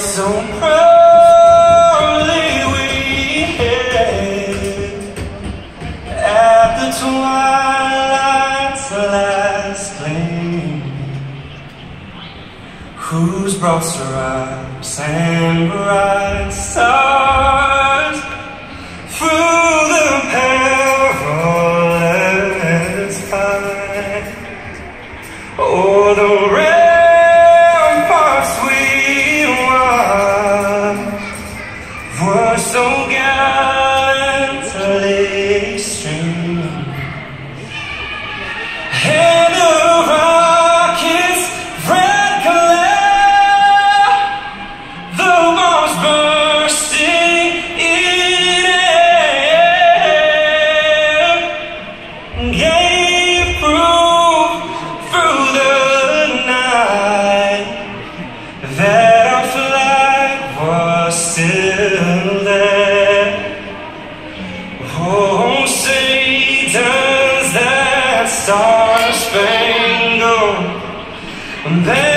so proudly we hailed at the twilight's last gleam, whose broad stripes and bright stars through the perilous fight o'er the ramparts we won were so gallantly streamed, and the rockets' red glare, the bombs bursting in air, gave proof through the night that our flag was still there. Oh, say does that star-spangled banner